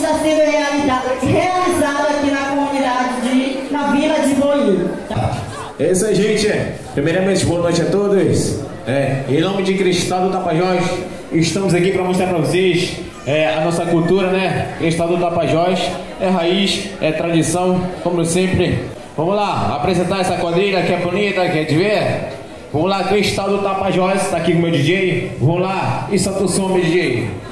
está sendo realizado aqui na comunidade, na Vila de Boinho. É isso aí, gente. Primeiramente, boa noite a todos. Em nome de Cristal do Tapajós, estamos aqui para mostrar para vocês a nossa cultura, né? Cristal do Tapajós é raiz, é tradição, como sempre. Vamos lá, apresentar essa quadrilha que é bonita, que é de ver. Vamos lá, Cristal do Tapajós, tá aqui com o meu DJ. Vamos lá, e solta o som, meu DJ.